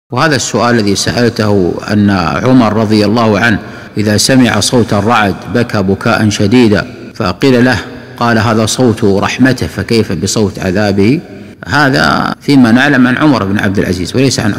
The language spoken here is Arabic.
وهذا السؤال الذي سألته أن عمر رضي الله عنه إذا سمع صوت الرعد بكى بكاء شديدا، فقيل له قال هذا صوت رحمته فكيف بصوت عذابه؟ هذا فيما نعلم عن عمر بن عبد العزيز وليس عن